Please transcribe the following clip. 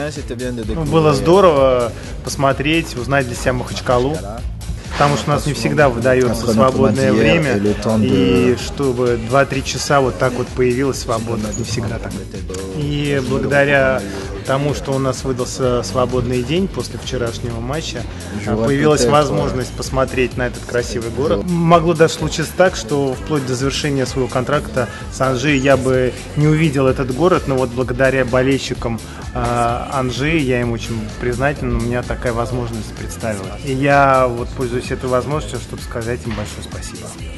Было здорово посмотреть, узнать для себя Махачкалу, потому что у нас не всегда выдается свободное время, и чтобы 2-3 часа вот так вот появилось свободно, не всегда так. И благодаря тому, что у нас выдался свободный день после вчерашнего матча, появилась возможность посмотреть на этот красивый город. Могло даже случиться так, что вплоть до завершения своего контракта с Анжи я бы не увидел этот город, но вот благодаря болельщикам Анжи я им очень признателен, у меня такая возможность представилась. И я вот пользуюсь этой возможностью, чтобы сказать им большое спасибо.